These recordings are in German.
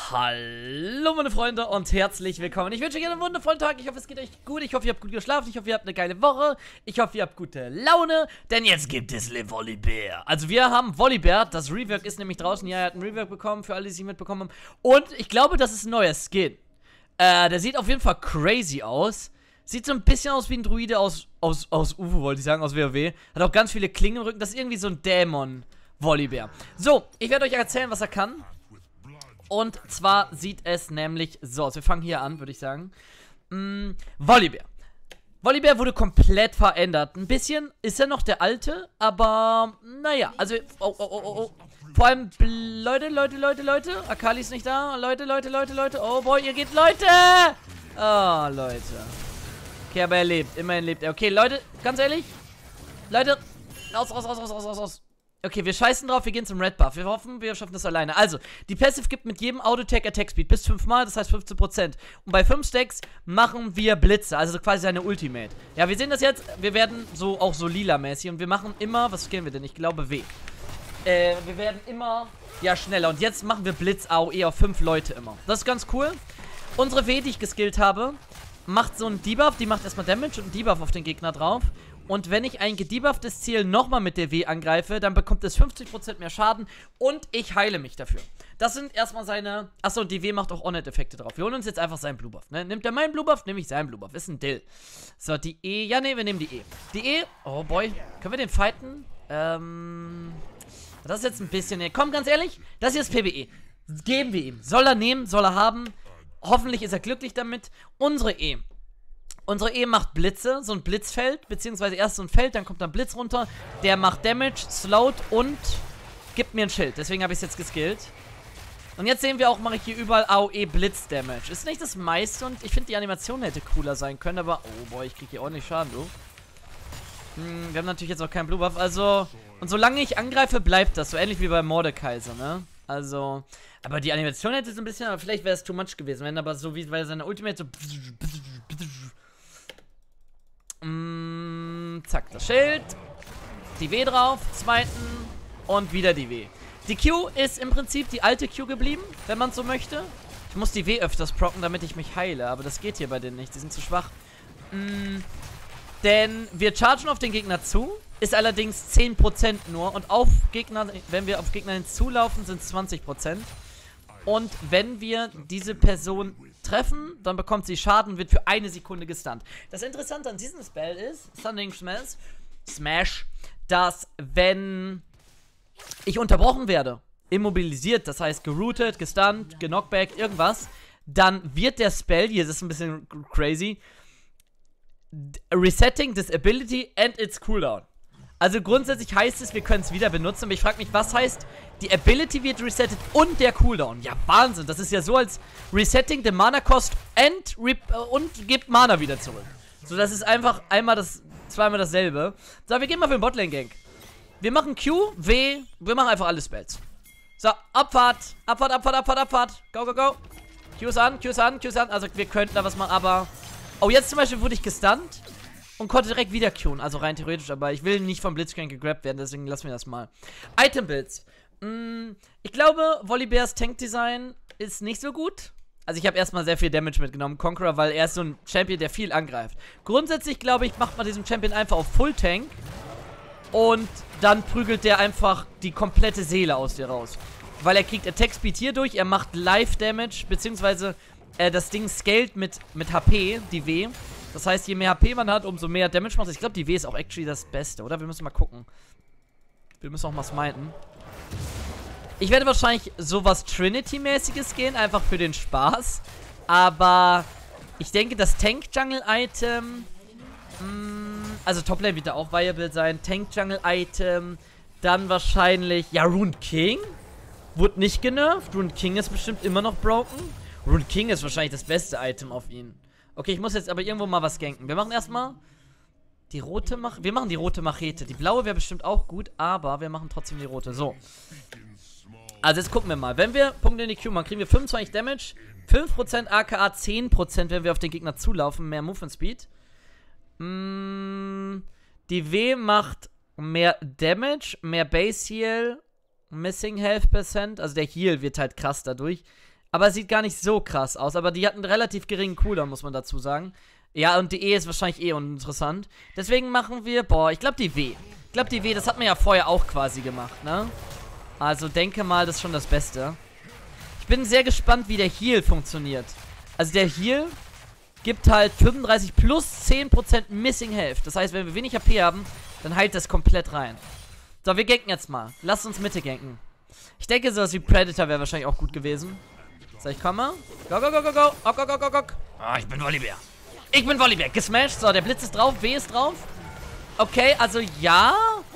Hallo meine Freunde und herzlich willkommen. Ich wünsche euch einen wundervollen Tag. Ich hoffe, es geht euch gut. Ich hoffe, ihr habt gut geschlafen. Ich hoffe, ihr habt eine geile Woche. Ich hoffe, ihr habt gute Laune. Denn jetzt gibt es Le Volibear. Also wir haben Volibear. Das Rework ist nämlich draußen. Ja, er hat ein Rework bekommen, für alle, die es nicht mitbekommen haben. Und ich glaube, das ist ein neuer Skin. Der sieht auf jeden Fall crazy aus. Sieht so ein bisschen aus wie ein Druide aus UFO, wollte ich sagen, aus WoW. Hat auch ganz viele Klingen im Rücken. Das ist irgendwie so ein Dämon Volibear. So, ich werde euch erzählen, was er kann. Und zwar sieht es nämlich so aus. Wir fangen hier an, würde ich sagen. Volibear. Volibear wurde komplett verändert. Ein bisschen ist er noch der alte, aber naja, also, vor allem, Leute. Akali ist nicht da. Leute. Oh boy, ihr geht, Leute. Oh, Leute. Okay, aber er lebt. Immerhin lebt er. Okay, Leute, ganz ehrlich. Leute, aus. Okay, wir scheißen drauf, wir gehen zum Red Buff. Wir hoffen, wir schaffen das alleine. Also, die Passive gibt mit jedem Auto-Tag Attack Speed bis 5 Mal, das heißt 15%. Und bei 5 Stacks machen wir Blitze, also quasi seine Ultimate. Ja, wir sehen das jetzt, wir werden so auch so lila-mäßig und wir machen immer, was gehen wir denn? Ich glaube W. Wir werden immer, ja, schneller. Und jetzt machen wir Blitz AOE auf 5 Leute immer. Das ist ganz cool. Unsere W, die ich geskillt habe, macht so einen Debuff, die macht erstmal Damage und einen Debuff auf den Gegner drauf. Und wenn ich ein gedebufftes Ziel nochmal mit der W angreife, dann bekommt es 50% mehr Schaden und ich heile mich dafür. Das sind erstmal seine... Achso, die W macht auch On-Hit-Effekte drauf. Wir holen uns jetzt einfach seinen Blue Buff, ne? Nimmt er meinen Blue Buff, nehme ich seinen Blue Buff. Ist ein Dill. So, die E... Ja, ne, wir nehmen die E. Die E... Oh, boy. Können wir den fighten? Das ist jetzt ein bisschen... Ne, komm, ganz ehrlich. Das hier ist PvE. Geben wir ihm. Soll er nehmen, soll er haben. Hoffentlich ist er glücklich damit. Unsere E macht Blitze, so ein Blitzfeld, beziehungsweise erst so ein Feld, dann kommt ein Blitz runter. Der macht Damage, slowt und gibt mir ein Schild. Deswegen habe ich es jetzt geskillt. Und jetzt sehen wir auch, mache ich hier überall AOE Blitz Damage. Ist nicht das meiste und ich finde, die Animation hätte cooler sein können, aber... Oh boy, ich kriege hier ordentlich Schaden, du. Wir haben natürlich jetzt auch keinen Blue Buff, also... Und solange ich angreife, bleibt das. So ähnlich wie bei Mordekaiser, ne? Also... Aber die Animation hätte so ein bisschen... Aber vielleicht wäre es too much gewesen, wenn aber so wie bei seiner Ultimate so... Zack, das Schild. Die W drauf, zweiten und wieder die W. Die Q ist im Prinzip die alte Q geblieben, wenn man so möchte. Ich muss die W öfters procken, damit ich mich heile, aber das geht hier bei denen nicht, die sind zu schwach. Denn wir chargen auf den Gegner zu, ist allerdings 10% nur und auf Gegner, wenn wir auf Gegner hinzulaufen, sind es 20%. Und wenn wir diese Person treffen, dann bekommt sie Schaden und wird für 1 Sekunde gestunt. Das Interessante an diesem Spell ist, Stunning Smash, dass wenn ich unterbrochen werde, immobilisiert, das heißt geroutet, gestunt, genockback, irgendwas, dann wird der Spell, hier ist es ein bisschen crazy, resetting this ability and its cooldown. Also grundsätzlich heißt es, wir können es wieder benutzen, aber ich frage mich, was heißt, die Ability wird resettet und der Cooldown. Ja, Wahnsinn, das ist ja so als Resetting the Mana Cost und gibt Mana wieder zurück. So, das ist einfach zweimal dasselbe. So, wir gehen mal für den Botlane Gank. Wir machen Q, W, wir machen einfach alle Spells. So, Abfahrt. Go. Q ist an. Also wir könnten da was machen, aber... Oh, jetzt zum Beispiel wurde ich gestunt. Und konnte direkt wieder queuen, also rein theoretisch, aber ich will nicht vom Blitzcrank gegrabt werden, deswegen lassen wir das mal. Item-Builds. Ich glaube, Volibears Tank-Design ist nicht so gut. Also ich habe erstmal sehr viel Damage mitgenommen, Conqueror, weil er ist so ein Champion, der viel angreift. Grundsätzlich, glaube ich, macht man diesen Champion einfach auf Full-Tank. Und dann prügelt der einfach die komplette Seele aus dir raus. Weil er kriegt Attack-Speed hier durch, er macht Life-Damage, beziehungsweise das Ding scaled mit HP, die W. Das heißt, je mehr HP man hat, umso mehr Damage macht. Ich glaube, die W ist auch actually das Beste, oder? Wir müssen mal gucken. Wir müssen auch mal smiten. Ich werde wahrscheinlich sowas Trinity-mäßiges gehen, einfach für den Spaß. Aber ich denke, das Tank-Jungle-Item... also Toplane wird da auch viable sein. Tank-Jungle-Item. Dann wahrscheinlich... Ja, Rune King. Wurde nicht genervt. Rune King ist bestimmt immer noch broken. Rune King ist wahrscheinlich das beste Item auf ihn. Okay, ich muss jetzt aber irgendwo mal was ganken. Wir machen erstmal die rote Machete. Wir machen die rote Machete. Die blaue wäre bestimmt auch gut, aber wir machen trotzdem die rote. So. Also jetzt gucken wir mal. Wenn wir Punkte in die Q machen, kriegen wir 25 Damage, 5% AKA, 10%, wenn wir auf den Gegner zulaufen, mehr Movement Speed. Die W macht mehr Damage, mehr Base Heal, Missing Health Percent. Also der Heal wird halt krass dadurch. Aber sieht gar nicht so krass aus. Aber die hat einen relativ geringen Cooldown, muss man dazu sagen. Ja, und die E ist wahrscheinlich eh uninteressant. Deswegen machen wir, boah, ich glaube die W. Ich glaube die W, das hat man ja vorher auch quasi gemacht, ne? Also denke mal, das ist schon das Beste. Ich bin sehr gespannt, wie der Heal funktioniert. Also der Heal gibt halt 35 plus 10% Missing Health. Das heißt, wenn wir wenig AP haben, dann heilt das komplett rein. So, wir ganken jetzt mal. Lasst uns Mitte ganken. Ich denke, sowas wie Predator wäre wahrscheinlich auch gut gewesen. So, ich komme. Go, go, go, go, go. Ok, ok, ok, ok, ok. Ah, ich bin Volibear. Ich bin Volibear. Gesmashed. So, der Blitz ist drauf. W ist drauf. Okay, also ja.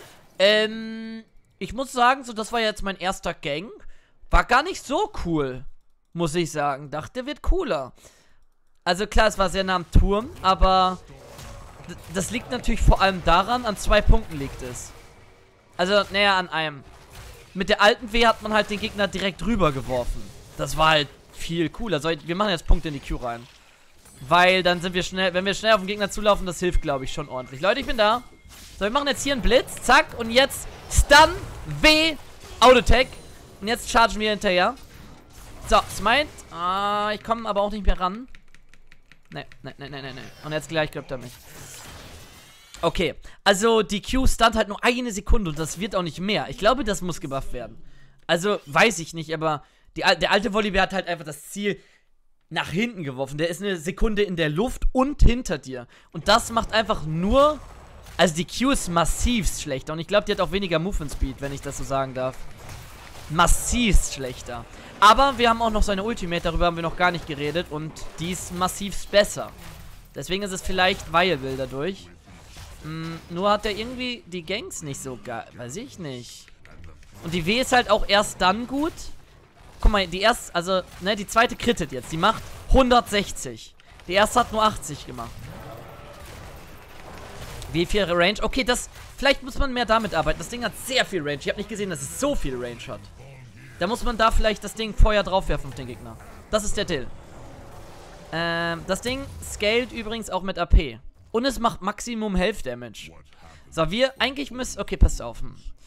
Ich muss sagen, so, das war jetzt mein erster Gang. War gar nicht so cool, muss ich sagen. Dachte, der wird cooler. Also klar, es war sehr nah am Turm, aber das liegt natürlich vor allem daran, an 2 Punkten liegt es. Also, naja, an einem. Mit der alten W hat man halt den Gegner direkt rüber geworfen. Das war halt viel cooler. Also, wir machen jetzt Punkte in die Q rein. Weil dann sind wir schnell, wenn wir schnell auf den Gegner zulaufen, das hilft, glaube ich, schon ordentlich. Leute, ich bin da. So, wir machen jetzt hier einen Blitz. Zack. Und jetzt Stun, W, Autotech. Und jetzt chargen wir hinterher. So, Smite. Ich komme aber auch nicht mehr ran. Nee. Und jetzt gleich glaubt er mich. Okay, also die Q stunt halt nur 1 Sekunde und das wird auch nicht mehr. Ich glaube, das muss gebufft werden. Also, weiß ich nicht, aber der alte Volibear hat halt einfach das Ziel nach hinten geworfen. Der ist eine Sekunde in der Luft und hinter dir. Und das macht einfach nur... Also die Q ist massiv schlechter und ich glaube, die hat auch weniger Movement Speed, wenn ich das so sagen darf. Massiv schlechter. Aber wir haben auch noch seine Ultimate, darüber haben wir noch gar nicht geredet und die ist massiv besser. Deswegen ist es vielleicht viable dadurch. Nur hat er irgendwie die Ganks nicht so geil. Weiß ich nicht. Und die W ist halt auch erst dann gut. Guck mal, die erste, also, ne, die zweite crittet jetzt. Die macht 160. Die erste hat nur 80 gemacht. Wie viel Range? Okay, vielleicht muss man mehr damit arbeiten. Das Ding hat sehr viel Range. Ich habe nicht gesehen, dass es so viel Range hat. Da muss man da vielleicht das Ding Feuer draufwerfen auf den Gegner. Das ist der Deal. Das Ding scaled übrigens auch mit AP. Und es macht Maximum Health Damage. So, eigentlich müssen... Okay, passt auf.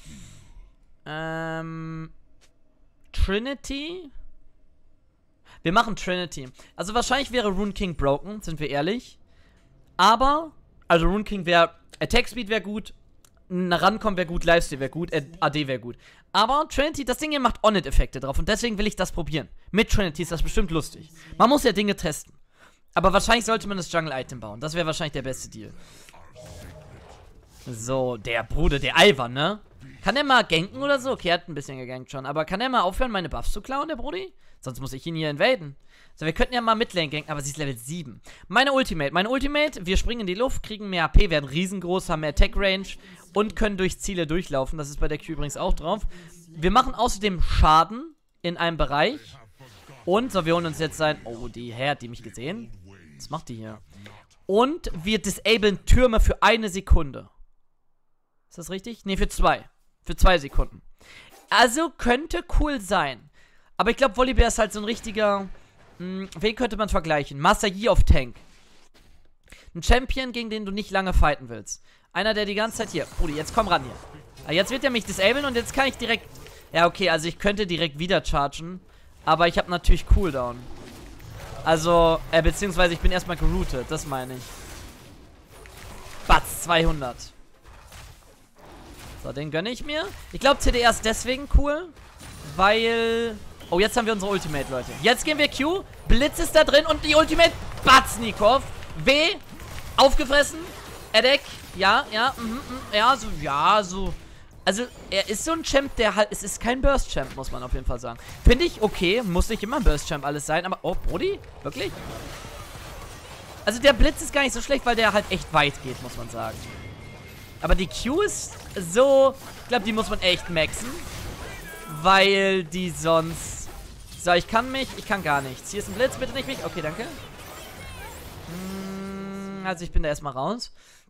Trinity? Wir machen Trinity. Also wahrscheinlich wäre Rune King broken, sind wir ehrlich. Aber, also Rune King wäre... Attack Speed wäre gut. Rankommen wäre gut, Lifesteal wäre gut, AD wäre gut. Aber Trinity, das Ding hier macht On-It-Effekte drauf. Und deswegen will ich das probieren. Mit Trinity ist das bestimmt lustig. Man muss ja Dinge testen. Aber wahrscheinlich sollte man das Jungle-Item bauen. Das wäre wahrscheinlich der beste Deal. So, der Bruder, der Ivan, ne? Kann der mal ganken oder so? Okay, er hat ein bisschen gegankt schon. Aber kann der mal aufhören, meine Buffs zu klauen, der Brudi? Sonst muss ich ihn hier invaden. So, wir könnten ja mal Midlane ganken, aber sie ist Level 7. Meine Ultimate, wir springen in die Luft, kriegen mehr AP, werden riesengroß, haben mehr Attack-Range und können durch Ziele durchlaufen. Das ist bei der Q übrigens auch drauf. Wir machen außerdem Schaden in einem Bereich. Und, so, wir holen uns jetzt sein... Oh, hat die mich gesehen? Was macht die hier? Und wir disablen Türme für 1 Sekunde. Ist das richtig? Ne, für 2. Für 2 Sekunden. Also könnte cool sein. Aber ich glaube, Volibear ist halt so ein richtiger... wen könnte man vergleichen? Master Yi auf Tank. Ein Champion, gegen den du nicht lange fighten willst. Einer, der die ganze Zeit hier... Brudi, jetzt komm ran hier. Ah, jetzt wird er mich disablen und jetzt kann ich direkt... Ja, okay, also ich könnte direkt wieder chargen. Aber ich habe natürlich Cooldown. Also, beziehungsweise ich bin erstmal geroutet, das meine ich. Batz, 200. So, den gönne ich mir. Ich glaube, CDR ist deswegen cool, weil... Oh, jetzt haben wir unsere Ultimate, Leute. Jetzt gehen wir Q. Blitz ist da drin und die Ultimate... Batz, Nikov. W. Aufgefressen. Edek. Ja, so... Also, er ist so ein Champ, der halt... Es ist kein Burst-Champ, muss man auf jeden Fall sagen. Finde ich okay. Muss nicht immer ein Burst-Champ alles sein, aber... Oh, Brody? Wirklich? Also, der Blitz ist gar nicht so schlecht, weil der halt echt weit geht, muss man sagen. Aber die Q ist so... Ich glaube, die muss man echt maxen. Weil die sonst... So, ich kann gar nichts. Hier ist ein Blitz, bitte nicht mich. Okay, danke. Also, ich bin da erstmal raus.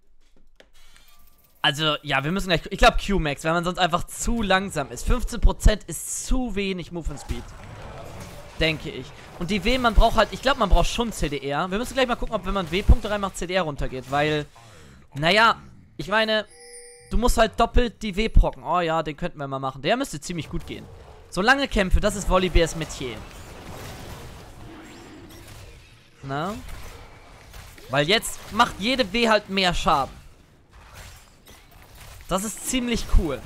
Also, ja, wir müssen gleich... Ich glaube Q-Max, weil man sonst einfach zu langsam ist. 15% ist zu wenig Movement Speed. Denke ich. Und die W, man braucht halt... Ich glaube, man braucht schon CDR. Wir müssen gleich mal gucken, ob wenn man W-Punkte reinmacht, CDR runtergeht. Weil, naja, ich meine... Du musst halt doppelt die W procken. Oh ja, den könnten wir mal machen. Der müsste ziemlich gut gehen. So lange Kämpfe, das ist Volibears Metier. Na? Weil jetzt macht jede W halt mehr Schaden. Das ist ziemlich cool.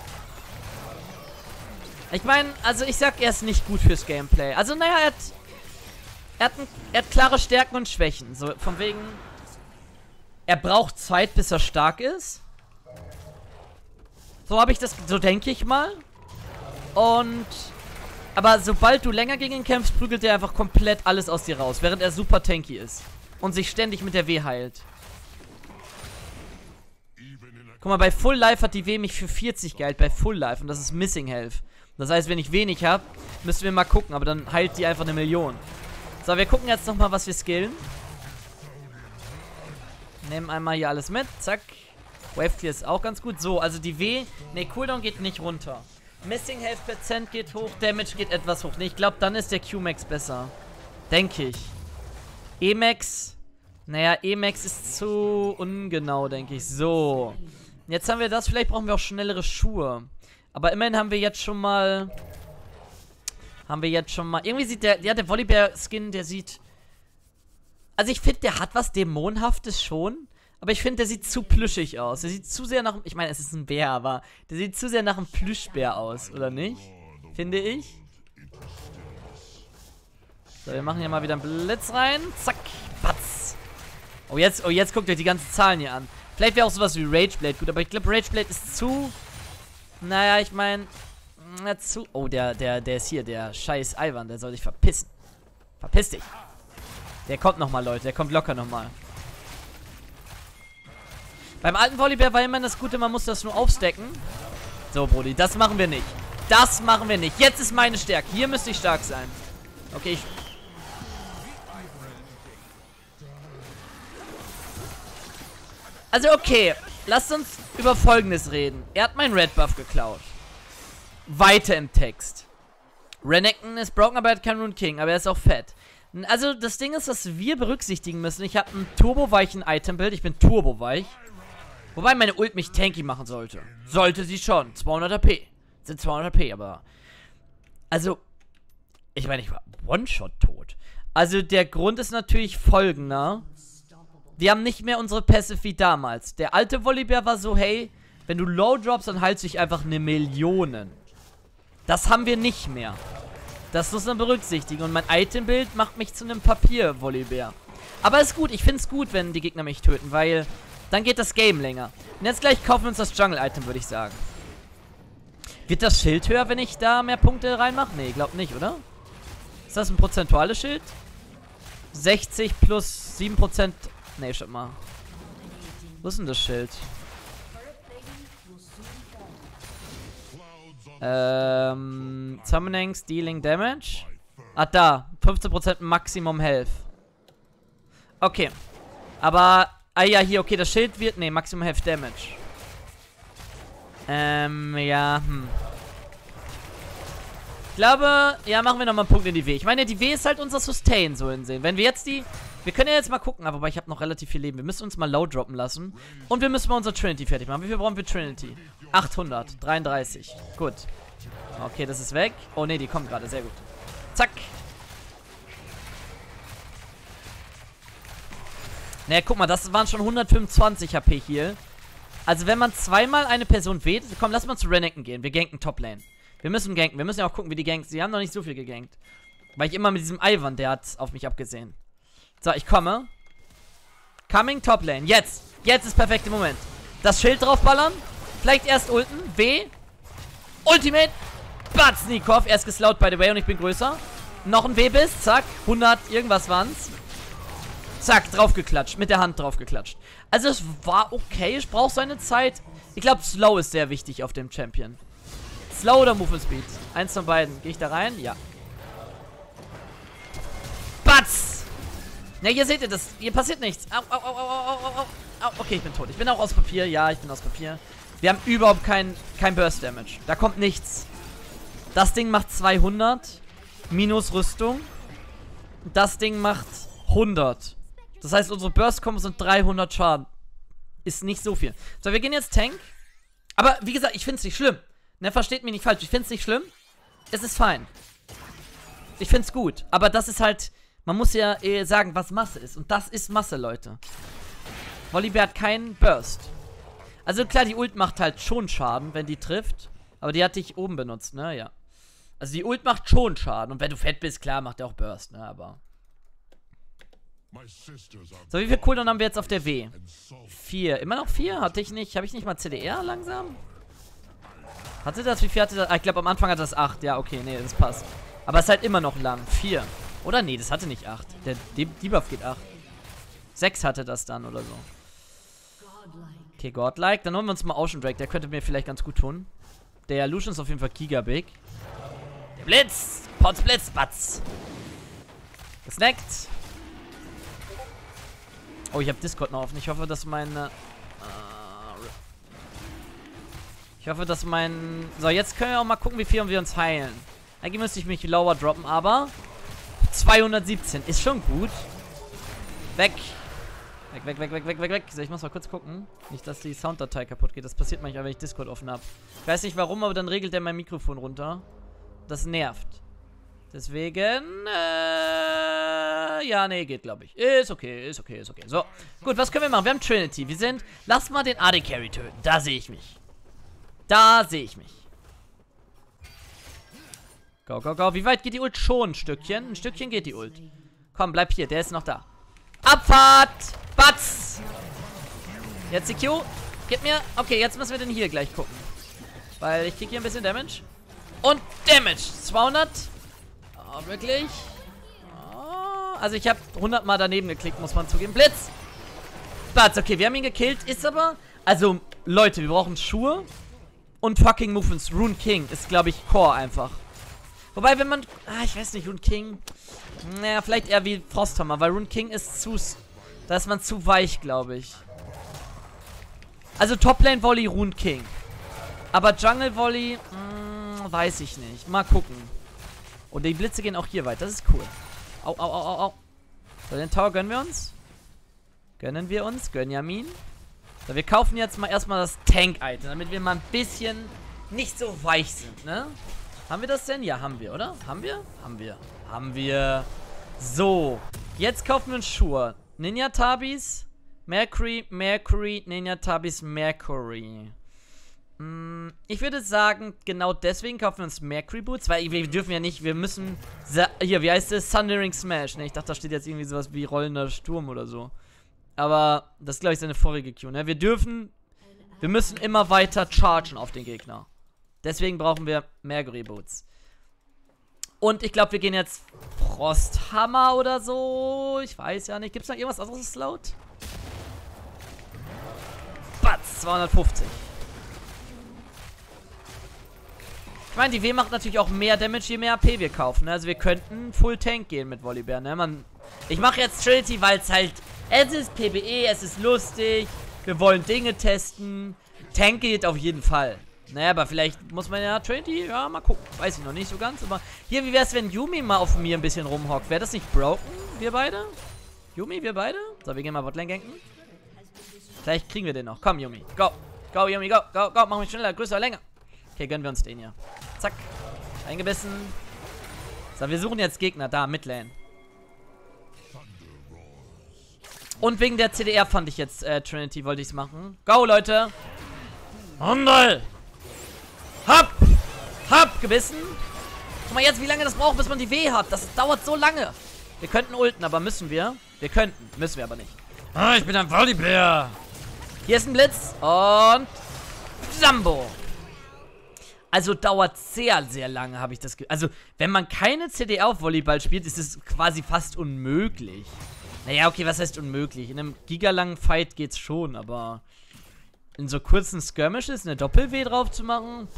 Ich meine, also ich sag, er ist nicht gut fürs Gameplay. Also naja, er hat klare Stärken und Schwächen. So von wegen, er braucht Zeit, bis er stark ist. So habe ich das, so denke ich mal. Aber sobald du länger gegen ihn kämpfst, prügelt er einfach komplett alles aus dir raus, während er super tanky ist. Und sich ständig mit der W heilt. Guck mal, bei Full Life hat die W mich für 40 geheilt, bei Full Life. Und das ist Missing Health. Das heißt, wenn ich wenig habe, müssen wir mal gucken. Aber dann heilt die einfach 1.000.000. So, wir gucken jetzt nochmal, was wir skillen. Nehmen einmal hier alles mit. Zack. Wave Clear ist auch ganz gut. So, also die W... Ne, Cooldown geht nicht runter. Missing Health Prozent geht hoch. Damage geht etwas hoch. Ne, ich glaube, dann ist der Q-Max besser. Denke ich. E-Max... Naja, E-Max ist zu ungenau, denke ich. So. Jetzt haben wir das. Vielleicht brauchen wir auch schnellere Schuhe. Aber immerhin haben wir jetzt schon mal... Irgendwie sieht der... Ja, der Volibear-Skin, der sieht... Also ich finde, der hat was Dämonenhaftes schon. Aber ich finde, der sieht zu plüschig aus. Der sieht zu sehr nach... Ich meine, es ist ein Bär, aber... Der sieht zu sehr nach einem Plüschbär aus, oder nicht? Finde ich. So, wir machen hier mal wieder einen Blitz rein. Zack. Batz. Oh, jetzt guckt euch die ganzen Zahlen hier an. Vielleicht wäre auch sowas wie Rageblade gut, aber ich glaube, Rageblade ist zu... Naja, ich meine... zu... Oh, der ist hier, der scheiß Ivan, der soll sich verpissen. Verpiss dich. Der kommt nochmal, Leute, der kommt locker nochmal. Beim alten Volibear war immer das Gute, man muss das nur aufstacken. So, Brody, das machen wir nicht. Das machen wir nicht. Jetzt ist meine Stärke. Hier müsste ich stark sein. Okay, ich... Also okay, lasst uns über Folgendes reden. Er hat meinen Red Buff geklaut. Weiter im Text. Renekton ist broken, aber er hat keinen Rune King, aber er ist auch fett. Also das Ding ist, was wir berücksichtigen müssen. Ich habe einen turboweichen Item-Build, ich bin turboweich. Wobei meine Ult mich tanky machen sollte. Sollte sie schon. 200 AP. Sind 200 AP, aber... Also, ich meine, ich war One-Shot tot. Also der Grund ist natürlich folgender. Wir haben nicht mehr unsere Passive wie damals. Der alte Volibear war so, hey, wenn du Low droppst, dann heilst du dich einfach 1.000.000. Das haben wir nicht mehr. Das muss man berücksichtigen. Und mein Item-Bild macht mich zu einem Papier-Volibear. Aber ist gut, ich finde es gut, wenn die Gegner mich töten, weil dann geht das Game länger. Und jetzt gleich kaufen wir uns das Jungle-Item, würde ich sagen. Wird das Schild höher, wenn ich da mehr Punkte reinmache? Nee, glaub nicht, oder? Ist das ein prozentuales Schild? 60 plus 7%... Nee, stopp mal. Wo ist denn das Schild? Summoning, Stealing Damage. Ah, da. 15% Maximum Health. Okay. Aber, ja, hier, okay, das Schild wird, nee, Maximum Health Damage. Ja, Ich glaube, ja, machen wir nochmal einen Punkt in die W. Ich meine, die W ist halt unser Sustain, so hinsehen. Wenn wir jetzt die... Wir können ja jetzt mal gucken, aber ich habe noch relativ viel Leben. Wir müssen uns mal low droppen lassen. Und wir müssen mal unser Trinity fertig machen. Wie viel brauchen wir Trinity? 833. Gut. Okay, das ist weg. Oh ne, die kommt gerade. Sehr gut. Zack. Naja, guck mal, das waren schon 125 HP hier. Also wenn man zweimal eine Person weht... Komm, lass mal zu Renekton gehen. Wir ganken Toplane. Wir müssen ganken. Wir müssen ja auch gucken, wie die ganken. Sie haben noch nicht so viel gegankt. Weil ich immer mit diesem Ivan, der hat auf mich abgesehen. So, ich komme. Coming Toplane. Jetzt. Jetzt ist der perfekte Moment. Das Schild draufballern. Vielleicht erst ulten. W. Ultimate. Batznikov. Er ist geslowt, by the way, und ich bin größer. Noch ein W-Biss. Zack. 100. Irgendwas waren's. Zack. Draufgeklatscht. Mit der Hand draufgeklatscht. Also, es war okay. Ich brauche seine Zeit. Ich glaube, Slow ist sehr wichtig auf dem Champion. Slow oder Movement Speed? Eins von beiden. Gehe ich da rein? Ja. Batz! Ne, hier seht ihr das. Hier passiert nichts. Au, au, au, au, au, au, au. Okay, ich bin tot. Ich bin auch aus Papier. Ja, ich bin aus Papier. Wir haben überhaupt kein Burst Damage. Da kommt nichts. Das Ding macht 200. Minus Rüstung. Das Ding macht 100. Das heißt, unsere Burst-Combos sind 300 Schaden. Ist nicht so viel. So, wir gehen jetzt Tank. Aber, wie gesagt, ich finde es nicht schlimm. Ne, versteht mich nicht falsch. Ich finde es nicht schlimm. Es ist fein. Ich finde es gut. Aber das ist halt Man muss ja sagen, was Masse ist. Und das ist Masse, Leute. Volibear hat keinen Burst. Also klar, die Ult macht halt schon Schaden, wenn die trifft. Aber die hatte ich oben benutzt, ne? Ja. Also die Ult macht schon Schaden. Und wenn du fett bist, klar, macht der auch Burst, ne? Aber... So, wie viel Cooldown haben wir jetzt auf der W? 4. Immer noch 4? Hatte ich nicht. Habe ich nicht mal CDR langsam? Hatte das? Wie viel hatte das? Ah, ich glaube, am Anfang hatte das 8. Ja, okay, nee, das passt. Aber es ist halt immer noch lang. 4. Oder? Nee, das hatte nicht 8. Der Debuff geht 8. 6 hatte das dann oder so. Okay, Godlike. Dann holen wir uns mal Ocean Drake. Der könnte mir vielleicht ganz gut tun. Der Lucian ist auf jeden Fall gigabig. Der Blitz! Potz Blitz, Batz! Gesnackt. Oh, ich habe Discord noch offen. Ich hoffe, dass meine... So, jetzt können wir auch mal gucken, wie viel wir uns heilen. Eigentlich müsste ich mich lower droppen, aber... 217 ist schon gut. Weg. Weg. So, ich muss mal kurz gucken. Nicht, dass die Sounddatei kaputt geht. Das passiert manchmal, wenn ich Discord offen habe. Ich weiß nicht warum, aber dann regelt er mein Mikrofon runter. Das nervt. Deswegen, ja, nee, geht, glaube ich. Ist okay. So, gut, was können wir machen? Wir haben Trinity. Lass mal den AD Carry töten. Da sehe ich mich. Go. Wie weit geht die Ult? Schon ein Stückchen. Ein Stückchen geht die Ult. Komm, bleib hier. Der ist noch da. Abfahrt! Batz! Jetzt die Q. Gib mir. Okay, jetzt müssen wir den hier gleich gucken. Weil ich kriege hier ein bisschen Damage. Und Damage. 200. Oh, wirklich? Oh, also ich habe 100 Mal daneben geklickt, muss man zugeben. Blitz! Batz, okay, wir haben ihn gekillt. Ist aber... Also, Leute, wir brauchen Schuhe. Und fucking Movements. Rune King ist, glaube ich, Core einfach. Wobei, wenn man... ich weiß nicht, Rune King... Naja, vielleicht eher wie Frosthammer, weil Rune King ist zu... Da ist man zu weich, glaube ich. Also Toplane Volley, Rune King. Aber Jungle Volley... weiß ich nicht. Mal gucken. Und die Blitze gehen auch hier weit. Das ist cool. Au. So, den Tower gönnen wir uns. Gönjamin. So, wir kaufen jetzt mal erstmal das Tank-Item, damit wir mal ein bisschen nicht so weich sind, ne? Haben wir das denn? Ja, haben wir, oder? Haben wir. So. Jetzt kaufen wir uns Schuhe. Ninja Tabis. Mercury. Ninja Tabis, Mercury. Ich würde sagen, genau deswegen kaufen wir uns Mercury Boots, weil wir dürfen ja nicht, wir müssen... Hier, wie heißt das? Thundering Smash, ne? Ich dachte, da steht jetzt irgendwie sowas wie rollender Sturm oder so. Aber das ist, glaube ich, seine vorige Q, ne? Wir müssen immer weiter chargen auf den Gegner. Deswegen brauchen wir Mercury Boots. Und ich glaube, wir gehen jetzt Frosthammer oder so. Ich weiß ja nicht. Gibt es noch irgendwas anderes Slot? Batz, 250. Ich meine, die W macht natürlich auch mehr Damage, je mehr AP wir kaufen. Ne? Also wir könnten Full Tank gehen mit Volibear. Ne? Ich mache jetzt Trinity, weil es halt... Es ist PvE, es ist lustig. Wir wollen Dinge testen. Tank geht auf jeden Fall. Naja, aber vielleicht muss man ja Trinity, ja, mal gucken. Weiß ich noch nicht so ganz, aber... Hier, wie wäre es, wenn Yuumi mal auf mir ein bisschen rumhockt? Wäre das nicht broken, wir beide? Yuumi, wir beide? So, wir gehen mal Botlane ganken. Vielleicht kriegen wir den noch. Komm, Yuumi. Go. Go, Yuumi, go. Mach mich schneller, größer, länger. Okay, gönnen wir uns den hier. Zack. Eingebissen. So, wir suchen jetzt Gegner. Da, Midlane. Und wegen der CDR fand ich jetzt Trinity, wollte ich es machen. Go, Leute. Hundel. Hab gebissen. Guck mal jetzt, wie lange das braucht, bis man die W hat. Das dauert so lange. Wir könnten ulten, aber müssen wir? Müssen wir aber nicht. Ah, ich bin ein Volleyplayer. Hier ist ein Blitz. Und... Sambo. Also dauert sehr, sehr lange, habe ich das Gefühl. Also, wenn man keine CDR auf Volleyball spielt, ist es quasi fast unmöglich. Naja, okay, was heißt unmöglich? In einem gigalangen Fight geht's schon, aber... In so kurzen Skirmishes eine Doppel-W drauf zu machen?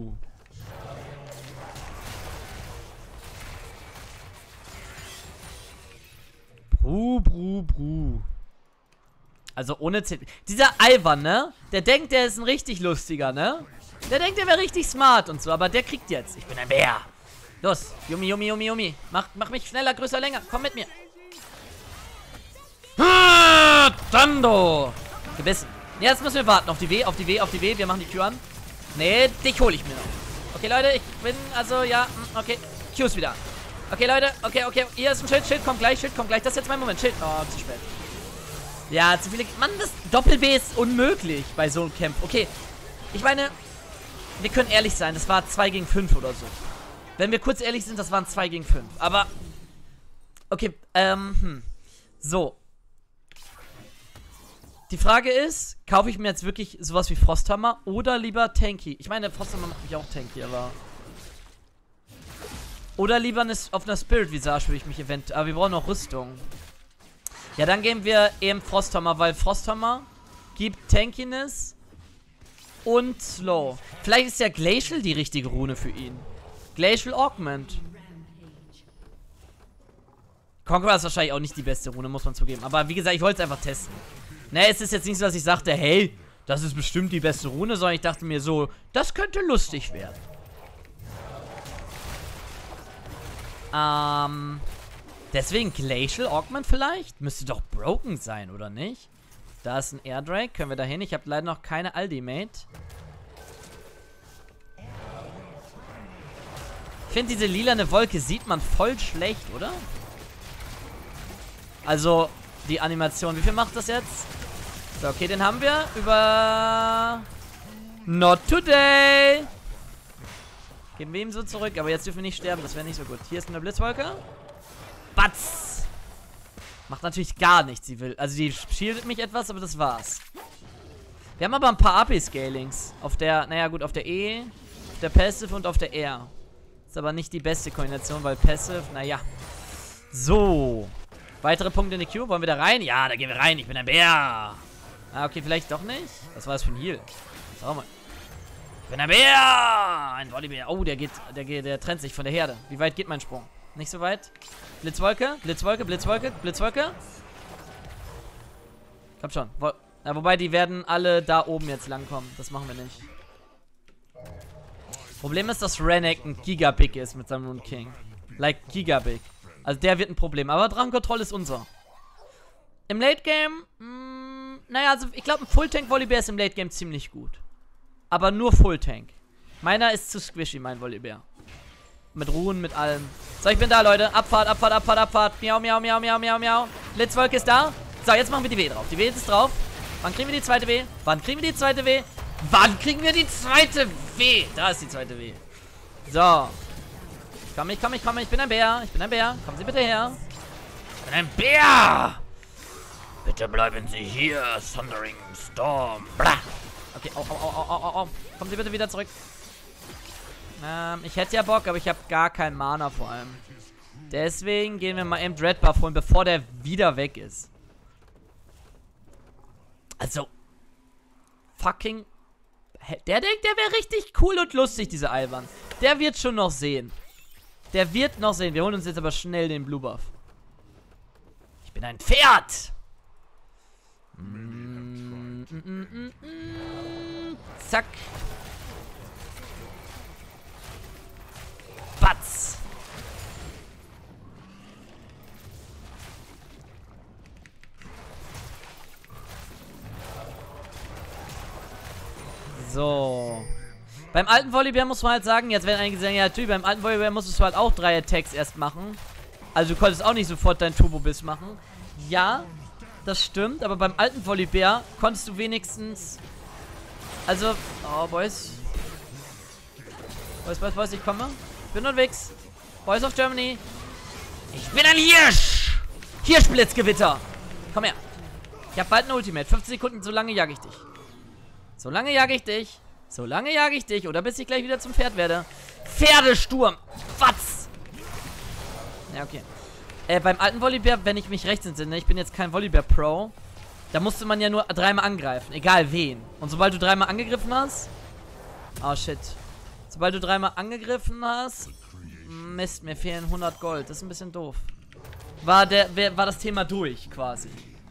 Also ohne CDR. Dieser Ivan, ne? Der denkt, der ist ein richtig lustiger, ne? Der denkt, der wäre richtig smart und so, aber der kriegt jetzt. Ich bin ein Bär. Los, Yuumi. Mach mich schneller, größer, länger. Komm mit mir. Dando. Gebissen. Jetzt müssen wir warten auf die W. Wir machen die Q an. Nee, dich hole ich mir noch. Okay, Leute, ich bin, also, ja, okay. Q ist wieder. Okay, Leute. Okay, okay. Hier ist ein Schild. Schild kommt gleich. Schild kommt gleich. Das ist jetzt mein Moment. Schild. Oh, zu spät. Ja, zu viele... Mann, das Doppel-W ist unmöglich bei so einem Camp. Okay. Ich meine, wir können ehrlich sein. Das war 2 gegen 5 oder so. Wenn wir kurz ehrlich sind, das waren 2 gegen 5. Aber... Okay, So. Die Frage ist, kaufe ich mir jetzt wirklich sowas wie Frosthammer oder lieber Tanky? Ich meine, Frosthammer macht mich auch Tanky, aber... Oder lieber auf einer Spirit Visage würde ich mich eventuell... Aber wir brauchen noch Rüstung. Ja, dann geben wir eben Frosthammer, weil Frosthammer gibt Tankiness und Slow. Vielleicht ist ja Glacial die richtige Rune für ihn. Glacial Augment. Conqueror ist wahrscheinlich auch nicht die beste Rune, muss man zugeben. Aber wie gesagt, ich wollte es einfach testen. Ne, es ist jetzt nicht so, dass ich sagte, hey, das ist bestimmt die beste Rune, sondern ich dachte mir so, das könnte lustig werden. Deswegen Glacial Augment vielleicht? Müsste doch broken sein, oder nicht? Da ist ein Airdrake, können wir da hin? Ich habe leider noch keine Ultimate. Ich finde, diese lilane Wolke sieht man voll schlecht, oder? Also, die Animation. Wie viel macht das jetzt? So, okay, den haben wir. Über... Not today! Geben wir ihm so zurück, aber jetzt dürfen wir nicht sterben, das wäre nicht so gut. Hier ist eine Blitzwolke. Batz! Macht natürlich gar nichts, sie will. Also, die shieldet mich etwas, aber das war's. Wir haben aber ein paar AP-Scalings. Auf der, naja gut, auf der E, auf der Passive und auf der R. Ist aber nicht die beste Kombination, weil Passive, naja. So. Weitere Punkte in die Queue. Wollen wir da rein? Ja, da gehen wir rein. Ich bin ein Bär. Ah, okay, vielleicht doch nicht. Was war das für ein Heal? Schau mal. Ich bin ein Bär. Ein Bodybär. Oh, der trennt sich von der Herde. Wie weit geht mein Sprung? Nicht so weit. Blitzwolke, Blitzwolke, Blitzwolke, Blitzwolke. Komm schon. Ja, wobei, die werden alle da oben jetzt langkommen. Das machen wir nicht. Problem ist, dass Renekton ein Gigabig ist mit seinem Moon King. Like Gigabig. Also der wird ein Problem. Aber Drachenkontrolle ist unser. Im Late Game, naja, also ich glaube, ein Full-Tank-Volibear ist im Late Game ziemlich gut. Aber nur Full-Tank. Meiner ist zu squishy, mein Volibear. Mit Ruhen, mit allem. So, ich bin da, Leute. Abfahrt, Abfahrt, Abfahrt, Abfahrt. Miau, miau, miau, miau, miau, miau. Blitzwolke ist da. So, jetzt machen wir die W drauf. Die W ist drauf. Wann kriegen wir die zweite W? Wann kriegen wir die zweite W? Wann kriegen wir die zweite W? Da ist die zweite W. So. Ich komme. Ich bin ein Bär. Ich bin ein Bär. Kommen Sie bitte her. Ich bin ein Bär. Bitte bleiben Sie hier. Thundering Storm. Blah. Okay, au. Kommen Sie bitte wieder zurück. Ich hätte ja Bock, aber ich habe gar keinen Mana vor allem. Deswegen gehen wir mal eben Dreadbuff holen, bevor der wieder weg ist. Also. Fucking. Der denkt, der wäre richtig cool und lustig, dieser Alban. Der wird schon noch sehen. Der wird noch sehen. Wir holen uns jetzt aber schnell den Blue Buff. Ich bin ein Pferd. Zack. Batz. So. Beim alten Volibear muss man halt sagen, jetzt werden einige sagen, ja, natürlich, beim alten Volibear musstest du halt auch 3 Attacks erst machen. Also du konntest auch nicht sofort deinen Turbo-Biss machen. Ja, das stimmt, aber beim alten Volibear konntest du wenigstens... Also, oh, Boys, ich komme. Ich bin unterwegs. Boys of Germany. Ich bin ein Hirsch! Hirschblitzgewitter! Komm her. Ich hab bald ein Ultimate. 15 Sekunden, so lange jage ich dich. So lange jage ich dich. So lange jage ich dich. Oder bis ich gleich wieder zum Pferd werde. Pferdesturm. Watz. Ja, okay. Beim alten Volibear, wenn ich mich recht entsinne, ich bin jetzt kein Volibear-Pro, da musste man ja nur 3-mal angreifen. Egal wen. Und sobald du 3-mal angegriffen hast... Oh, shit. Sobald du 3-mal angegriffen hast... Mist, mir fehlen 100 Gold. Das ist ein bisschen doof. War das Thema durch, quasi.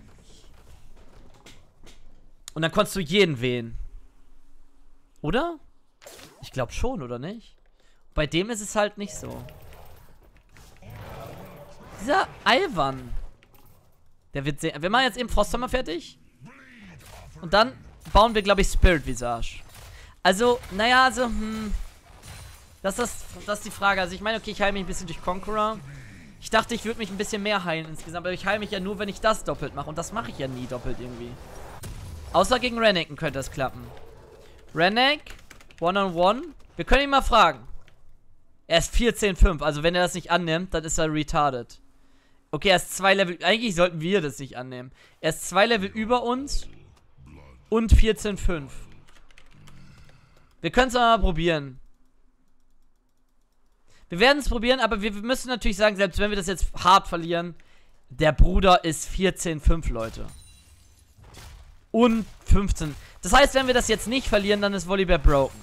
Und dann konntest du jeden wählen. Oder? Ich glaube schon, oder nicht? Bei dem ist es halt nicht so. Dieser Alvan. Der wird sehr... Wir machen jetzt eben Frosthammer fertig. Und dann bauen wir, glaube ich, Spirit Visage. Also, naja, also, Das ist die Frage. Also ich meine, okay, ich heile mich ein bisschen durch Conqueror. Ich dachte, ich würde mich ein bisschen mehr heilen insgesamt, aber ich heile mich ja nur, wenn ich das doppelt mache. Und das mache ich ja nie doppelt irgendwie. Außer gegen Renekton könnte das klappen. Renekton, One-on-One. Wir können ihn mal fragen. Er ist 14,5. Also wenn er das nicht annimmt, dann ist er retarded. Okay, er ist 2 Level... Eigentlich sollten wir das nicht annehmen. Er ist 2 Level über uns. Und 14,5. Wir können es mal probieren. Wir werden es probieren, aber wir müssen natürlich sagen, selbst wenn wir das jetzt hart verlieren, der Bruder ist 14,5, Leute. Und 15. Das heißt, wenn wir das jetzt nicht verlieren, dann ist Volibear broken.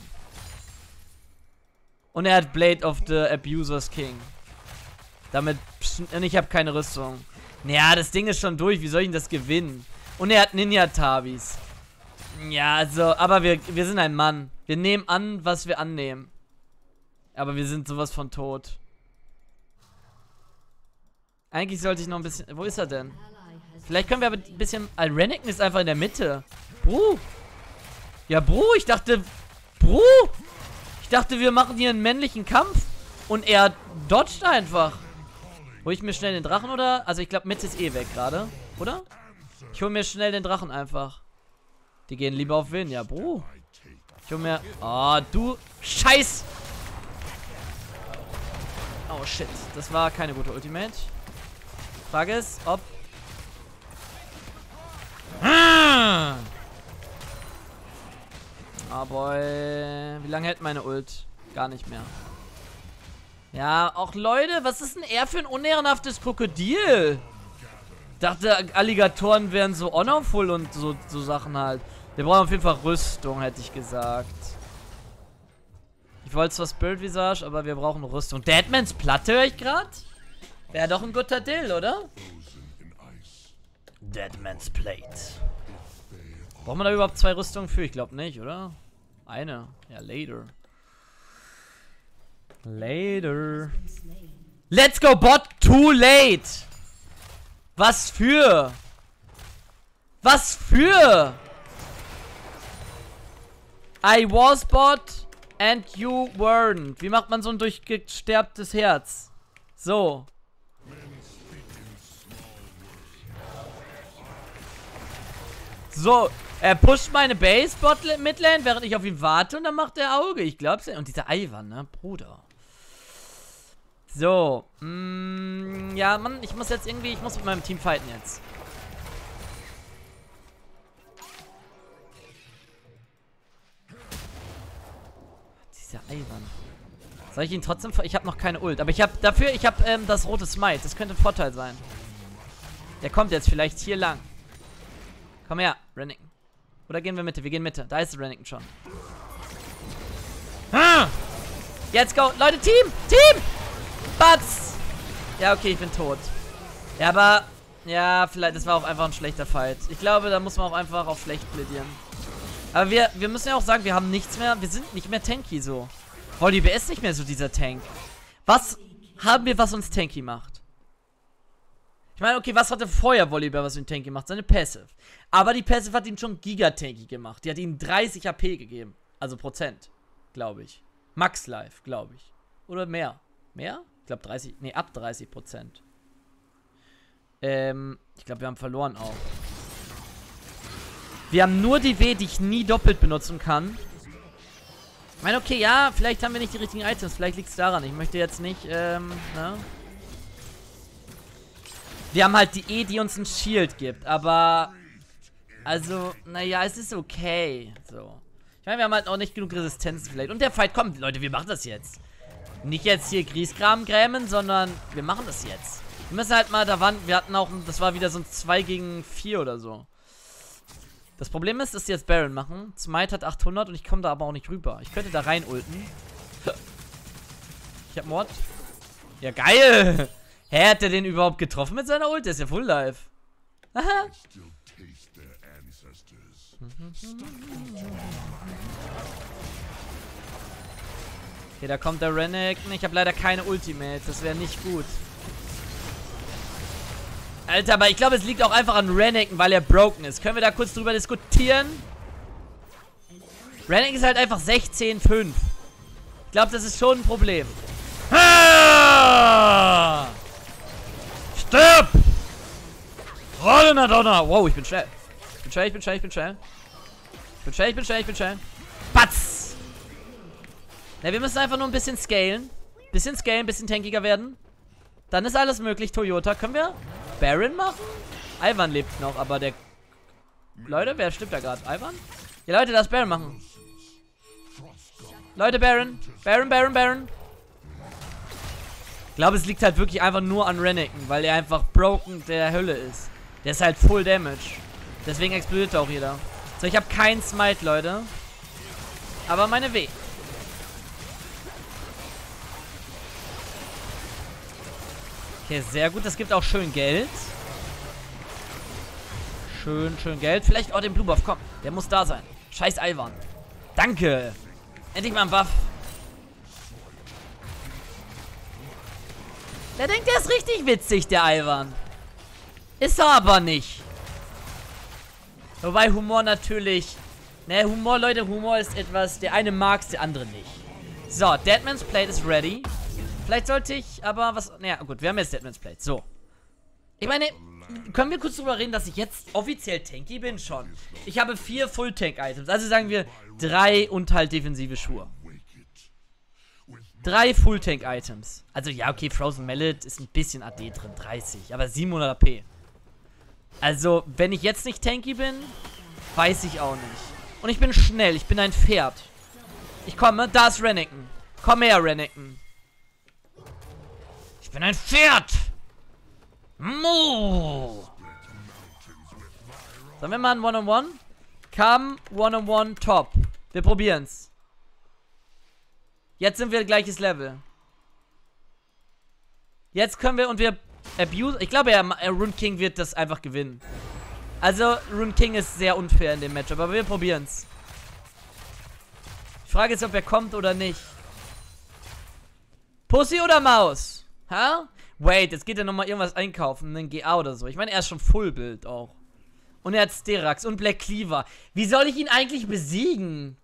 Und er hat Blade of the Abuser's King. Damit... Und ich habe keine Rüstung. Naja, das Ding ist schon durch. Wie soll ich denn das gewinnen? Und er hat Ninja-Tabis. Ja, also... Aber wir sind ein Mann. Wir nehmen an, was wir annehmen. Aber wir sind sowas von tot. Eigentlich sollte ich noch ein bisschen... Wo ist er denn? Vielleicht können wir aber ein bisschen... Renekton ist einfach in der Mitte. Bro. Ja, Bro, ich dachte... Bro. Ich dachte, wir machen hier einen männlichen Kampf. Und er dodgt einfach. Hol ich mir schnell den Drachen, oder? Also ich glaube, Mitte ist eh weg gerade. Oder? Ich hol mir schnell den Drachen einfach. Die gehen lieber auf Win. Ja, Bro. Ich hol mir... Oh, du... Scheiß... Oh, shit. Das war keine gute Ultimate. Frage ist, ob... Ah, boy. Wie lange hält meine Ult? Gar nicht mehr. Ja, auch Leute, was ist denn er für ein unehrenhaftes Krokodil? Dachte, Alligatoren wären so honorful und so Sachen halt. Wir brauchen auf jeden Fall Rüstung, hätte ich gesagt. Ich wollte zwar Spirit Visage, aber wir brauchen Rüstung. Deadmans Platte höre ich gerade? Wäre doch ein guter Deal, oder? Deadmans Plate. Braucht man da überhaupt 2 Rüstungen für? Ich glaube nicht, oder? Eine. Ja, later. Later. Let's go, Bot. Too late. Was für? Was für? I was Bot and you weren't. Wie macht man so ein durchgesterbtes Herz? So. So, er pusht meine Base Bot Midlane, während ich auf ihn warte und dann macht er Auge. Ich glaub's ja. Und dieser Ivan, ne? Bruder. So. Ja, Mann, ich muss jetzt irgendwie, ich muss mit meinem Team fighten jetzt. Dieser Ivan. Soll ich ihn trotzdem... Ich habe noch keine Ult, aber ich habe dafür, das rote Smite. Das könnte ein Vorteil sein. Der kommt jetzt vielleicht hier lang. Komm her, Renekton. Oder gehen wir Mitte? Wir gehen Mitte. Da ist Renekton schon. Jetzt go. Leute, Team! Team! Batz! Ja, okay, ich bin tot. Ja, aber... Ja, vielleicht... Das war auch einfach ein schlechter Fight. Ich glaube, da muss man auch einfach auf schlecht plädieren. Aber wir müssen ja auch sagen, wir haben nichts mehr... Wir sind nicht mehr tanky so. Volibear ist nicht mehr so dieser Tank. Was haben wir, was uns tanky macht? Ich meine, okay, was hatte vorher Volibear, was ihn tanky macht? Seine Passive. Aber die Passive hat ihn schon giga-tanky gemacht. Die hat ihm 30 HP gegeben. Also Prozent, glaube ich. Max Life, glaube ich. Oder mehr. Mehr? Ich glaube 30, nee, ab 30%. Ich glaube, wir haben verloren auch. Wir haben nur die W, die ich nie doppelt benutzen kann. Ich meine, okay, ja, vielleicht haben wir nicht die richtigen Items. Vielleicht liegt es daran. Ich möchte jetzt nicht, ne? Wir haben halt die E, die uns ein Shield gibt, aber... Also, naja, es ist okay. So. Ich meine, wir haben halt auch nicht genug Resistenz vielleicht. Und der Fight kommt, Leute, wir machen das jetzt. Nicht jetzt hier Grieskram grämen, sondern wir machen das jetzt. Wir müssen halt mal, wir hatten auch, das war wieder so ein 2 gegen 4 oder so. Das Problem ist, dass die jetzt Baron machen. Smite hat 800 und ich komme da aber auch nicht rüber. Ich könnte da rein ulten. Ich hab Mord. Ja, geil! Hä, hat der den überhaupt getroffen mit seiner Ult? Der ist ja Full Life. Haha. Okay, da kommt der Renekton. Ich habe leider keine Ultimate. Das wäre nicht gut. Alter, aber ich glaube, es liegt auch einfach an Renekton, weil er broken ist. Können wir da kurz drüber diskutieren? Renekton ist halt einfach 16,5. Ich glaube, das ist schon ein Problem. Ah! Stirb! Rollender Donner! Wow, ich bin schnell. Ich bin schnell, ich bin schnell, ich bin schnell. Ich bin schnell, ich bin schnell, ich bin schnell. Batz! Ne, wir müssen einfach nur ein bisschen scalen. Bisschen scalen, bisschen tankiger werden. Dann ist alles möglich, Toyota. Können wir Baron machen? Ivan lebt noch, aber der... Leute, wer stimmt da gerade? Ivan? Ja, Leute, lass Baron machen. Leute, Baron. Baron, Baron, Baron. Ich glaube, es liegt halt wirklich einfach nur an Renekton, weil er einfach broken der Hölle ist. Der ist halt Full Damage. Deswegen explodiert auch jeder. So, ich habe keinen Smite, Leute. Aber meine W. Okay, sehr gut. Das gibt auch schön Geld. Schön Geld. Vielleicht auch den Blue Buff. Komm, der muss da sein. Scheiß Ivan. Danke. Endlich mal ein Buff. Der denkt, der ist richtig witzig, der Ivan. Ist er aber nicht. Wobei Humor natürlich... Ne, Humor, Leute, Humor ist etwas... Der eine mag's, der andere nicht. So, Deadman's Plate ist ready. Vielleicht sollte ich aber was... Naja, gut, wir haben jetzt Deadman's Plate. So. Ich meine, können wir kurz drüber reden, dass ich jetzt offiziell tanky bin? Schon. Ich habe 4 Full-Tank-Items. Also sagen wir 3 und halt defensive Schuhe. 3 Full-Tank-Items. Also ja, okay, Frozen Mallet ist ein bisschen AD drin. 30, aber 700 AP. Also, wenn ich jetzt nicht tanky bin, weiß ich auch nicht. Und ich bin schnell, ich bin ein Pferd. Ich komme, da ist Renekton. Komm her, Renekton. Ich bin ein Pferd. Moo. Sollen wir mal ein One-on-One? Come, One-on-One, top. Wir probieren's. Jetzt sind wir gleiches Level. Jetzt können wir und wir abuse. Ich glaube, Rune King wird das einfach gewinnen. Also, Rune King ist sehr unfair in dem Matchup, aber wir probieren's. Die Frage ist, ob er kommt oder nicht. Pussy oder Maus? Ha? Wait, jetzt geht er nochmal irgendwas einkaufen, einen GA oder so. Ich meine, er ist schon Full-Build auch. Und er hat Sterax und Black Cleaver. Wie soll ich ihn eigentlich besiegen?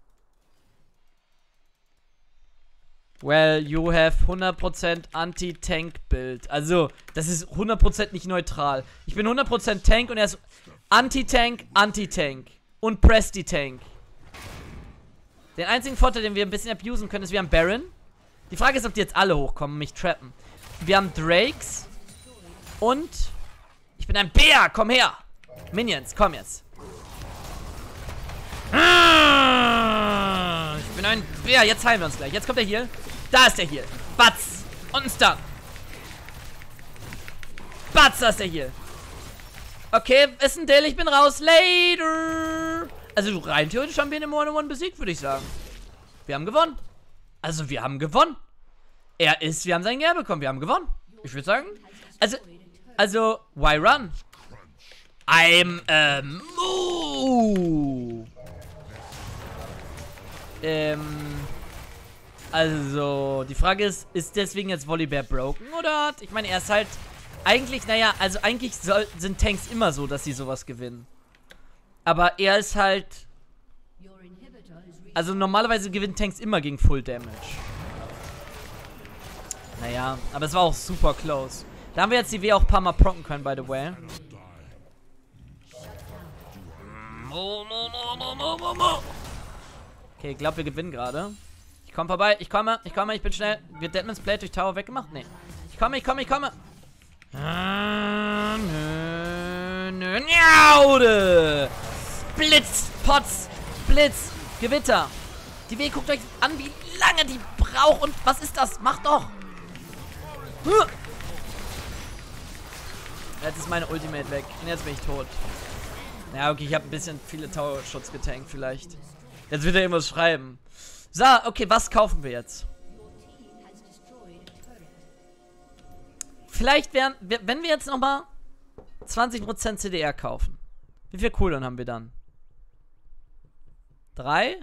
Well, you have 100% Anti-Tank-Build. Also, das ist 100% nicht neutral. Ich bin 100% Tank und er ist Anti-Tank, Anti-Tank. Und Presti-Tank. Den einzigen Vorteil, den wir ein bisschen abusen können, ist, wir haben Baron. Die Frage ist, ob die jetzt alle hochkommen und mich trappen. Wir haben Drakes. Und ich bin ein Bär, komm her. Minions, komm jetzt. Ich bin ein Bär, jetzt heilen wir uns gleich. Jetzt kommt der Heal. Da ist der Heal. Batz. Und ein Stun. Batz, da ist der Heal. Okay, ist ein Dill, ich bin raus. Later. Also rein theoretisch haben wir ihn im One-on-One besiegt, würde ich sagen. Wir haben gewonnen. Also wir haben gewonnen. Wir haben sein Gear bekommen. Wir haben gewonnen. Ich würde sagen. Also, why run? I'm moo. Also, die Frage ist deswegen jetzt Volibear broken oder? Ich meine, er ist halt eigentlich, naja, also eigentlich sind Tanks immer so, dass sie sowas gewinnen. Aber er ist halt, also normalerweise gewinnen Tanks immer gegen Full Damage. Naja, aber es war auch super close. Da haben wir jetzt die W auch ein paar Mal procken können, by the way. Okay, ich glaube, wir gewinnen gerade. Ich komme vorbei, ich komme, ich bin schnell. Wird Deadman's Plate durch Tower weggemacht? Nee. Ich komme. Njaude! Blitz, Potz, Blitz, Gewitter. Die W, guckt euch an, wie lange die braucht und was ist das? Macht doch! Jetzt ist meine Ultimate weg und jetzt bin ich tot. Ja, okay, ich habe ein bisschen viele Tower-Schutz getankt vielleicht. Jetzt wird er irgendwas schreiben. So, okay, was kaufen wir jetzt? Vielleicht wären, wenn wir jetzt nochmal 20% CDR kaufen. Wie viel Cooldown haben wir dann? 3?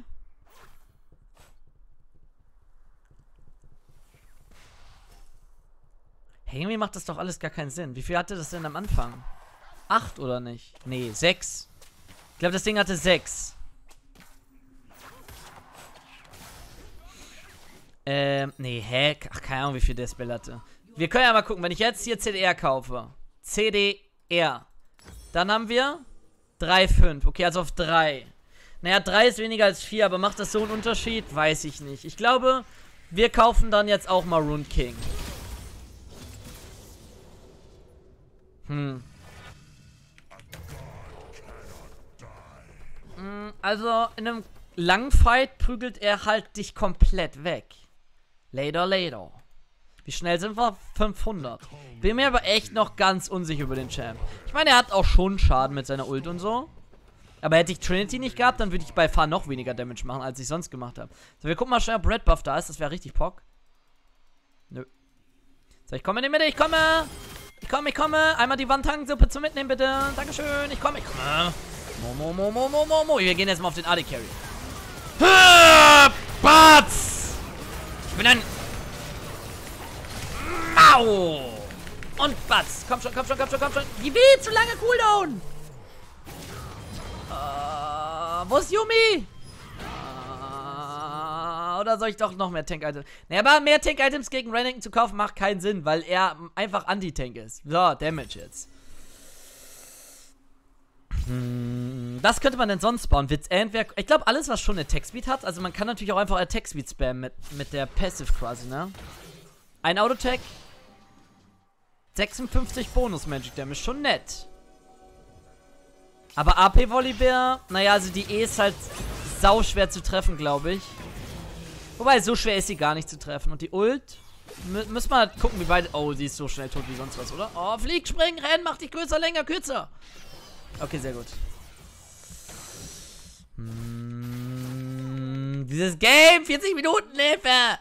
Hey, irgendwie macht das doch alles gar keinen Sinn. Wie viel hatte das denn am Anfang? 8 oder nicht? Nee, 6. Ich glaube, das Ding hatte 6. Nee, hä? Ach, keine Ahnung, wie viel der Spell hatte. Wir können ja mal gucken, wenn ich jetzt hier CDR kaufe. CDR. Dann haben wir 3,5. Okay, also auf 3. Naja, 3 ist weniger als 4, aber macht das so einen Unterschied? Weiß ich nicht. Ich glaube, wir kaufen dann jetzt auch mal Rune King. Also, in einem langen Fight prügelt er halt dich komplett weg. Later. Wie schnell sind wir? 500. Bin mir aber echt noch ganz unsicher über den Champ. Ich meine, er hat auch schon Schaden mit seiner Ult und so. Aber hätte ich Trinity nicht gehabt, dann würde ich bei Far noch weniger Damage machen, als ich sonst gemacht habe. So, wir gucken mal schnell, ob Red Buff da ist. Das wäre richtig Pock. Nö. So, ich komme in die Mitte, ich komme. Ich komme. Einmal die Wandtangensuppe zum Mitnehmen, bitte. Dankeschön, ich komme. Mo. Wir gehen jetzt mal auf den AD Carry. Batz! Ich bin ein... Mau! Und Batz! Komm schon. Wie will zu lange Cooldown? Wo ist Yuumi? Oder soll ich doch noch mehr Tank-Items? Naja, aber mehr Tank-Items gegen Renekton zu kaufen macht keinen Sinn, weil er einfach Anti-Tank ist. So, Damage jetzt. Was könnte man denn sonst bauen? Ich glaube, alles, was schon Attack-Speed hat. Also man kann natürlich auch einfach Attack-Speed spammen mit der Passive quasi, ne? Ein Auto-Tag. 56 Bonus-Magic-Damage. Schon nett. Aber AP-Volibear, naja, also die E ist halt sau schwer zu treffen, glaube ich. Wobei, so schwer ist sie gar nicht zu treffen. Und die Ult, müssen wir halt gucken, wie weit... Oh, sie ist so schnell tot wie sonst was, oder? Oh, flieg, spring, renn, mach dich größer, länger, kürzer. Okay, sehr gut. Dieses Game, 40 Minuten, Hilfe!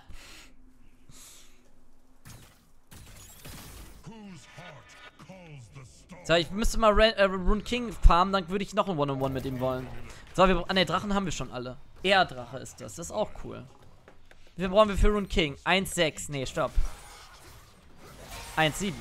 So, ich müsste mal Rune King farmen, dann würde ich noch ein One-on-One mit ihm wollen. So, ne, Drachen haben wir schon alle. Drache ist das. Das ist auch cool. Wie viel brauchen wir für Rune King? 1,6. Nee, stopp. 1,7.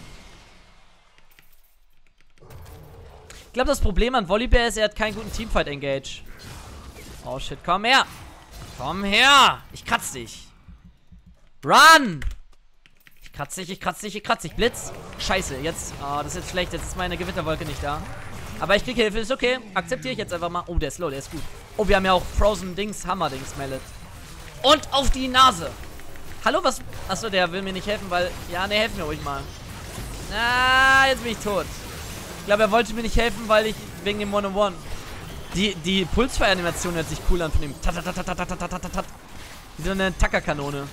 Ich glaube, das Problem an Volibear ist, er hat keinen guten Teamfight-Engage. Oh, shit. Komm her. Komm her. Ich kratz dich. Run. Ich kratz dich. Blitz. Scheiße, jetzt. Oh, das ist jetzt schlecht. Jetzt ist meine Gewitterwolke nicht da. Aber ich krieg Hilfe, ist okay. Akzeptiere ich jetzt einfach mal. Oh, der ist low, der ist gut. Oh, wir haben ja auch Frozen Dings, Hammer Dings, Mallet. Und auf die Nase. Hallo, was? Achso, der will mir nicht helfen, weil... Ja, ne, helf mir ruhig mal. Ah, jetzt bin ich tot. Ich glaube, er wollte mir nicht helfen, weil ich... Wegen dem One-on-One. Die Pulsfire-Animation hört sich cool an von dem... Tat. Wie so eine Tackerkanone.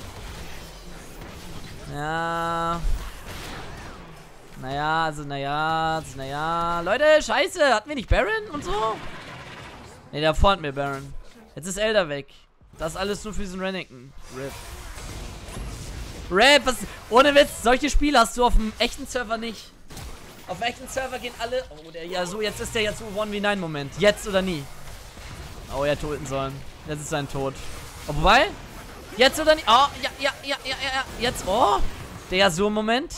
Ja. Naja. Leute, scheiße. Hatten wir nicht Baron und so? Ne, da vorne mir Baron. Jetzt ist Elder weg. Das ist alles nur für diesen Renekton. RIP, was? Ohne Witz, solche Spiele hast du auf dem echten Server nicht. Auf dem echten Server gehen alle... Oh, der Yasuo, jetzt ist der Yasuo 1v9-Moment. Jetzt oder nie. Oh, er töten sollen. Jetzt ist sein Tod. Oh, wobei? Jetzt oder nie? Oh, ja. Jetzt, oh. Der Yasuo-Moment.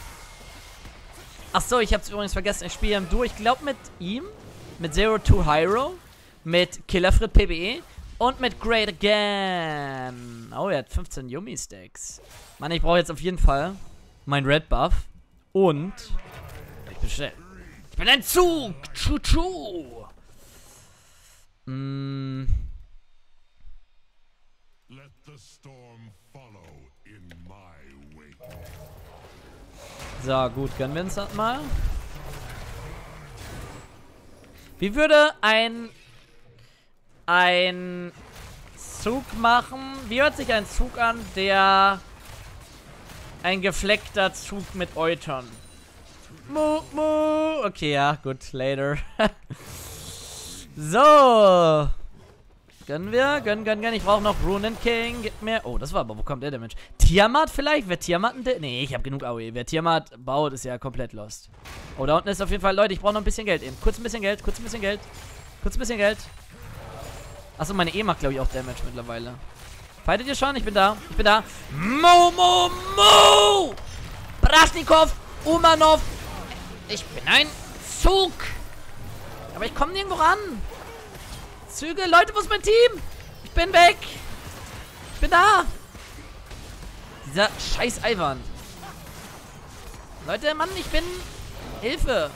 Achso, ich hab's übrigens vergessen. Ich spiele im Duo, ich glaube mit ihm. Mit Zero to Hyro. Mit Killerfrit PBE. Und mit Great Again. Oh, er hat 15 Yuumi-Stacks. Mann, ich brauche jetzt auf jeden Fall mein Red Buff. Und... Ich bin schnell. Ich bin ein Zug. Tschu. So, gut. Gönnen wir uns das mal. Wie würde ein Zug machen? Wie hört sich ein Zug an, der ein gefleckter Zug mit Eutern? Okay, ja, gut, later. So. Gönnen wir? Gönnen. Ich brauche noch Rune King. Gib mir. Oh, das war aber, wo kommt der Damage? Tiamat vielleicht? Wer Tiamat ein... Nee, ich habe genug AOE. Wer Tiamat baut, ist ja komplett lost. Oh, da unten ist auf jeden Fall... Leute, ich brauche noch ein bisschen Geld eben. Kurz ein bisschen Geld. Achso, meine E macht, glaube ich, auch Damage mittlerweile. Fightet ihr schon? Ich bin da. Mo! Braschnikow! Umanov! Ich bin ein Zug! Aber ich komme nirgendwo ran. Züge, Leute, wo ist mein Team? Ich bin weg. Ich bin da. Dieser scheiß Eiwand. Leute, Mann, ich bin... Hilfe!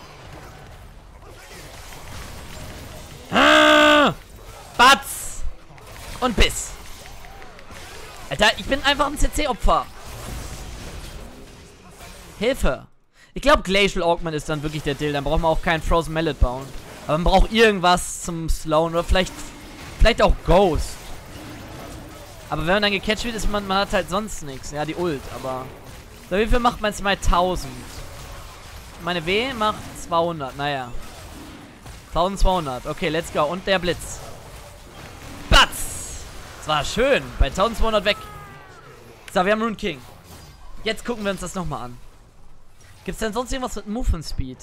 Batz! Und Biss. Alter, ich bin einfach ein CC-Opfer. Hilfe. Ich glaube, Glacial Augment ist dann wirklich der Deal. Dann braucht man auch keinen Frozen Mallet bauen. Aber man braucht irgendwas zum Slowen. Oder vielleicht auch Ghost. Aber wenn man dann gecatcht wird, ist man hat halt sonst nichts. Ja, die Ult, aber... So, wie viel macht man jetzt mal 1000? Meine W macht 200, naja. 1200, okay, let's go. Und der Blitz. Batz! Das war schön. Bei 1200 weg. So, wir haben Rune King. Jetzt gucken wir uns das nochmal an. Gibt es denn sonst irgendwas mit Movement Speed?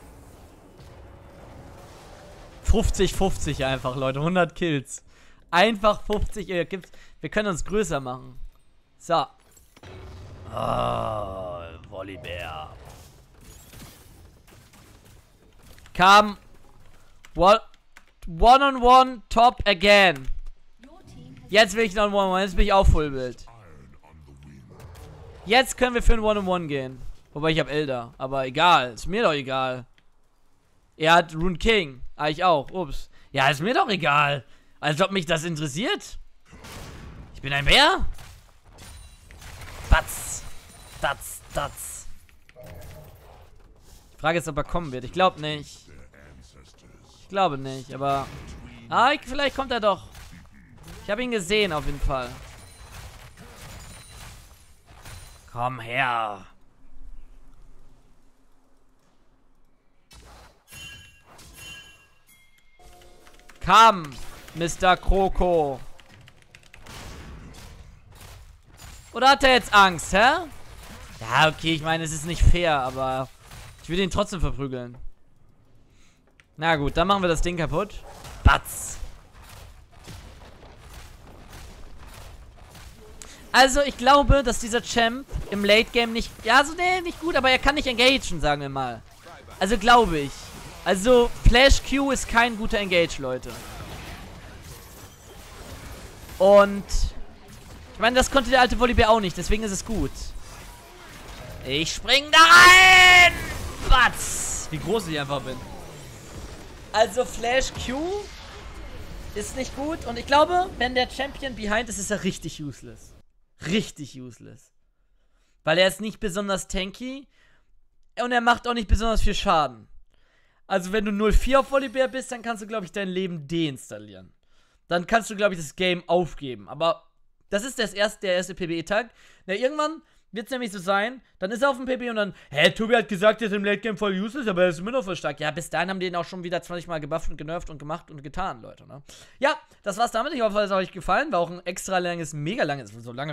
50-50 einfach, Leute. 100 Kills. Einfach 50. Wir können uns größer machen. So. Oh, Volibear. Come. One-on-one top again. Jetzt will ich noch ein One-on-One. Jetzt bin ich auch Fullbild. Jetzt können wir für ein One-on-One gehen. Wobei ich habe Elder. Aber egal. Ist mir doch egal. Er hat Rune King. Ah, ich auch. Ups. Ja, ist mir doch egal. Als ob mich das interessiert. Ich bin ein Bär. Batz. Datz. Datz. Die Frage ist, ob er kommen wird. Ich glaube nicht. Ich glaube nicht, aber... Ah, vielleicht kommt er doch. Ich habe ihn gesehen, auf jeden Fall. Komm her. Komm, Mr. Kroko. Oder hat er jetzt Angst, hä? Ja, okay, ich meine, es ist nicht fair, aber... Ich will ihn trotzdem verprügeln. Na gut, dann machen wir das Ding kaputt. Batz. Also, ich glaube, dass dieser Champ im Late Game nicht... Ja, so, nee, nicht gut, aber er kann nicht engagen, sagen wir mal. Also, glaube ich. Also, Flash Q ist kein guter Engage, Leute. Und... Ich meine, das konnte der alte Volibear auch nicht, deswegen ist es gut. Ich spring da rein! Batz! Wie groß ich einfach bin. Also Flash Q ist nicht gut. Und ich glaube, wenn der Champion behind ist, ist er richtig useless. Richtig useless. Weil er ist nicht besonders tanky. Und er macht auch nicht besonders viel Schaden. Also wenn du 0-4 auf Volibear bist, dann kannst du, glaube ich, dein Leben deinstallieren. Dann kannst du, glaube ich, das Game aufgeben. Aber das ist der erste PBE-Tag. Na, irgendwann wird es nämlich so sein, dann ist er auf dem PB und dann, hä, Tobi hat gesagt, er ist im Late Game voll useless, aber er ist immer noch voll stark. Ja, bis dahin haben die ihn auch schon wieder 20 Mal gebufft und genervt und gemacht und getan, Leute, ne? Ja, das war's damit. Ich hoffe, es hat euch gefallen. War auch ein extra langes, mega langes, schon lange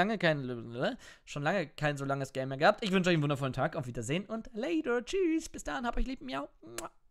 kein so langes Game mehr gehabt. Ich wünsche euch einen wundervollen Tag. Auf Wiedersehen und later. Tschüss. Bis dahin, hab euch lieb. Miau.